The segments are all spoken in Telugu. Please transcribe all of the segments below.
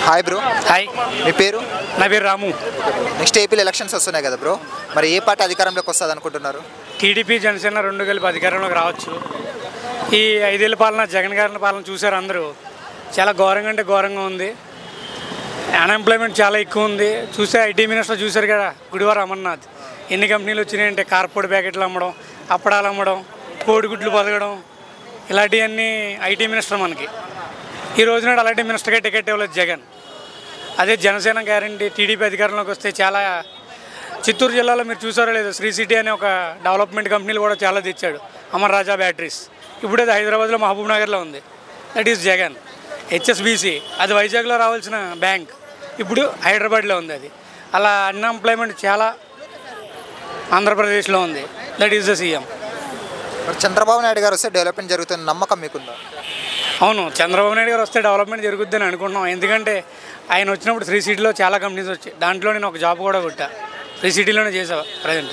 Hi bro. హాయ్, మీ పేరు? నా పేరు రాము. నెక్స్ట్ ఏపీలో ఎలక్షన్స్ వస్తున్నాయి కదా బ్రో, మరి ఏ పార్టీ అధికారంలోకి వస్తుంది అనుకుంటున్నారు? టీడీపీ జనసేన రెండు కలిపి అధికారంలోకి రావచ్చు. ఈ 5 ఏళ్ళ పాలన, జగన్ గారి పాలన చూశారు అందరూ. చాలా ఘోరంగా అంటే ఘోరంగా ఉంది. అన్ఎంప్లాయ్మెంట్ చాలా ఎక్కువ ఉంది. చూస్తే ఐటీ మినిస్టర్ చూశారు కదా, గుడివార అమర్నాథ్. ఎన్ని కంపెనీలు వచ్చినాయంటే కార్పొరేట్ ప్యాకెట్లు అమ్మడం, అప్పడాలు అమ్మడం, కోడిగుడ్లు పొదగడం, ఇలాంటివన్నీ ఐటీ మినిస్టర్ మనకి. ఈ రోజున అలాంటి మినిస్టర్గా టికెట్ ఇవ్వలేదు జగన్. అదే జనసేన గ్యారంటీ టీడీపీ అధికారంలోకి వస్తే చాలా, చిత్తూరు జిల్లాలో మీరు చూసారో లేదు, శ్రీ సిటీ అనే ఒక డెవలప్మెంట్ కంపెనీలు కూడా చాలా తెచ్చాడు, అమర్ రాజా బ్యాటరీస్. ఇప్పుడు అది హైదరాబాద్లో మహబూబ్ నగర్లో ఉంది. That is Jagan. హెచ్ఎస్బిసి అది వైజాగ్లో రావాల్సిన బ్యాంక్ ఇప్పుడు హైదరాబాద్లో ఉంది. అది అలా అన్ఎంప్లాయ్మెంట్ చాలా ఆంధ్రప్రదేశ్లో ఉంది. That is the CM. Chandrababu Naidu గారు వస్తే డెవలప్మెంట్ జరుగుతున్న నమ్మకం మీకుందా? అవును, చంద్రబాబు నాయుడు గారు వస్తే డెవలప్మెంట్ జరుగుద్దని అనుకుంటున్నాం. ఎందుకంటే ఆయన వచ్చినప్పుడు శ్రీ సిటీలో చాలా కంపెనీస్ వచ్చాయి. దాంట్లో నేను ఒక జాబ్ కూడా కొట్టా, శ్రీ సిటీలోనే చేసా ప్రజెంట్.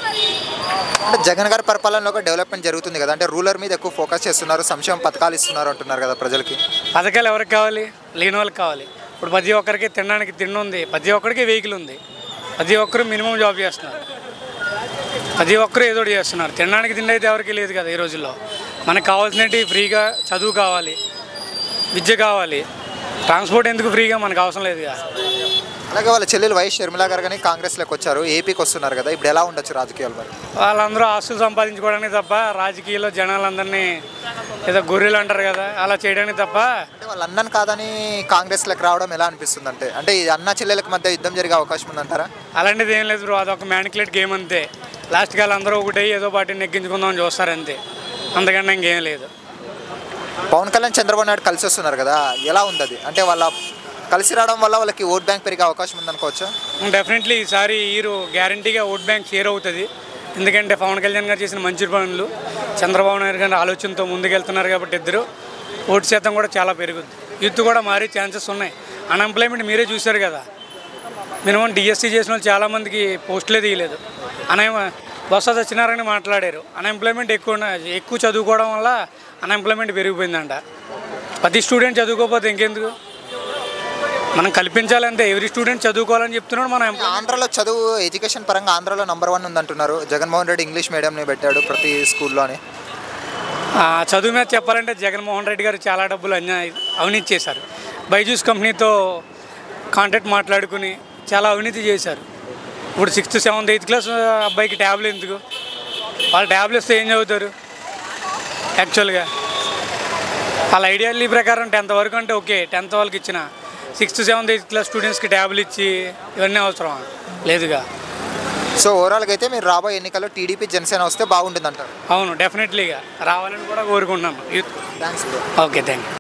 అంటే జగన్ గారి పరిపాలనలో ఒక డెవలప్మెంట్ జరుగుతుంది కదా, అంటే రూరల్ మీద ఎక్కువ ఫోకస్ చేస్తున్నారు, సంక్షేమ పథకాలు ఇస్తున్నారు అంటున్నారు కదా ప్రజలకి. పథకాలు ఎవరికి కావాలి? లేని వాళ్ళకి కావాలి. ఇప్పుడు ప్రతి ఒక్కరికి తినడానికి తిండి ఉంది, ప్రతి ఒక్కరికి వెహికల్ ఉంది, ప్రతి ఒక్కరు మినిమం జాబ్ చేస్తున్నారు, ప్రతి ఒక్కరు ఏదో ఒకటి చేస్తున్నారు. తినడానికి తిండి అయితే ఎవరికి లేదు కదా ఈ రోజుల్లో. మనకు కావాల్సినవి ఫ్రీగా చదువు కావాలి, విద్య కావాలి, ట్రాన్స్పోర్ట్ ఎందుకు ఫ్రీగా మనకు అవసరం లేదు కదా. అలాగే వాళ్ళ చెల్లెలు వైఎస్ షర్మిల గారు కానీ కాంగ్రెస్లోకి వచ్చారు, ఏపీకి వస్తున్నారు కదా, ఇప్పుడు ఎలా ఉండొచ్చు రాజకీయాలు మరి? వాళ్ళందరూ ఆస్తులు సంపాదించుకోవడానికి తప్ప, రాజకీయాల్లో జనాలందరినీ ఏదో గొర్రెలు అంటారు కదా, అలా చేయడానికి తప్ప. అంటే వాళ్ళ అన్నను కాదని కాంగ్రెస్లోకి రావడం ఎలా అనిపిస్తుంది? అంటే ఈ అన్న చెల్లెలకు మధ్య యుద్ధం జరిగే అవకాశం ఉందంటారా? అలాంటిది ఏం లేదు బ్రో, అదొక మ్యానికులేట్ గేమ్ అంతే. లాస్ట్కి వాళ్ళందరూ ఒకటి ఏదో పార్టీని నెగ్గించుకుందామని చూస్తారు అంతే, అంతకన్నా ఇంకేం లేదు. పవన్ కళ్యాణ్ చంద్రబాబు నాయుడు కలిసి వస్తున్నారు కదా, ఎలా ఉంది అది? అంటే వాళ్ళ కలిసి రావడం వల్ల వాళ్ళకి ఓట్ బ్యాంక్ పెరిగే అవకాశం ఉందనుకోవచ్చా? డెఫినెట్లీ ఈసారి హీరో గ్యారంటీగా ఓట్ బ్యాంక్ షేర్ అవుతుంది. ఎందుకంటే పవన్ కళ్యాణ్ గారు చేసిన మంచి పనులు, చంద్రబాబు నాయుడు గారి ఆలోచనతో ముందుకెళ్తున్నారు కాబట్టి ఇద్దరు ఓటు శాతం కూడా చాలా పెరుగుద్ది. యూత్ కూడా మారే ఛాన్సెస్ ఉన్నాయి. అన్ఎంప్లాయ్మెంట్ మీరే చూశారు కదా, మినిమం డిఎస్సీ చేసిన వాళ్ళు చాలామందికి పోస్టులే తీయలేదు. బొత్స సత్యనారాయణ మాట్లాడారు, అన్ఎంప్లాయ్మెంట్ ఎక్కువ చదువుకోవడం వల్ల అన్ఎంప్లాయ్మెంట్ పెరిగిపోయిందంట. ప్రతి స్టూడెంట్ చదువుకోకపోతే ఇంకెందుకు, మనం కల్పించాలంటే ఎవరి స్టూడెంట్ చదువుకోవాలని చెప్తున్నాడు. మనం ఆంధ్రాలో చదువు ఎడ్యుకేషన్ పరంగా ఆంధ్రాలో నంబర్ 1 ఉందంటున్నారు. జగన్మోహన్ రెడ్డి ఇంగ్లీష్ మీడియంని పెట్టాడు ప్రతి స్కూల్లోని. చదువు మీద చెప్పాలంటే జగన్మోహన్ రెడ్డి గారు చాలా డబ్బులు అవినీతి చేశారు. బైజూస్ కంపెనీతో కాంట్రాక్ట్ మాట్లాడుకుని చాలా అవినీతి చేశారు. ఇప్పుడు 6th, 7th, 8th క్లాస్ అబ్బాయికి ట్యాబ్లు ఎందుకు? వాళ్ళు ట్యాబ్లు ఇస్తే ఏం చదువుతారు యాక్చువల్గా? వాళ్ళ ఐడియాలజీ ప్రకారం 10th వరకు అంటే ఓకే, 10th వాళ్ళకి ఇచ్చిన 6th, 7th, 8th క్లాస్ స్టూడెంట్స్కి ట్యాబ్లు ఇచ్చి ఇవన్నీ అవసరమా? లేదుగా. సో ఓవరాల్గా అయితే మీరు రాబోయే ఎన్నికల్లో టీడీపీ జనసేన వస్తే బాగుంటుంది అంటారు? అవును, డెఫినెట్లీగా రావాలని కూడా కోరుకుంటున్నాను. థ్యాంక్స్. Okay, thank you.